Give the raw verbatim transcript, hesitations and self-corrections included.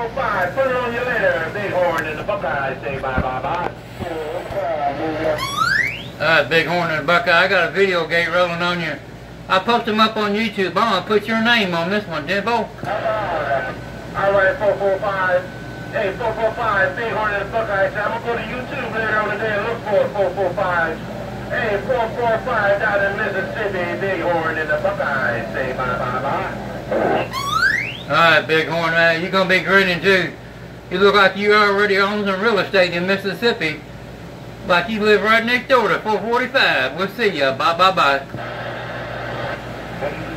four five, put it on you later. Bighorn and the Buckeye say bye bye bye. Alright, Bighorn and the Buckeye, I got a video gate rolling on you. I'll post them up on YouTube. I'm going to put your name on this one, Dimbo. Alright, four four five. Hey, four four five, Bighorn and the Buckeye say, I'm going to go to YouTube later on the day and look for it, four four five. Hey, four four five down in Mississippi, Bighorn and the Buckeye say bye bye bye. Alright, Bighorn, man, you're going to be grinning too. You look like you already own some real estate in Mississippi. Like you live right next door to four forty-five. We'll see ya. Bye bye bye.